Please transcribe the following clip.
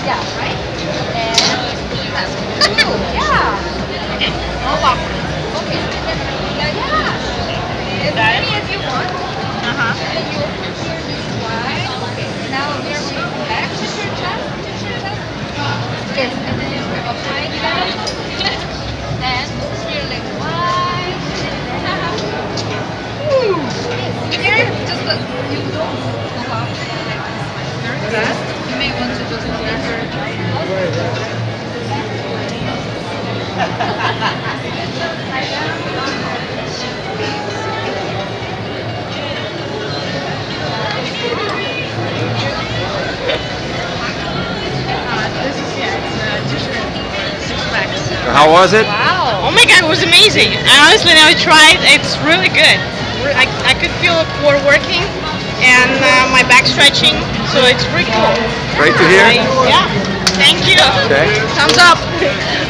Yeah, right? And yeah. Oh wow. Okay. Yeah. As many as you want. And you open here this wide. Okay. Now we are going to come back. Touch your chest. Touch your chest. Yes. And then you apply that. And open your leg wide. Woo! Here, just you don't go out like that. You may want to just let her try it out. This is it's different. Six packs. How was it? Wow. Oh my god, it was amazing. I honestly never tried. It's really good. I could feel the core working and my back stretching, so it's pretty cool. Great to hear. Yeah. Thank you. Okay. Thumbs up.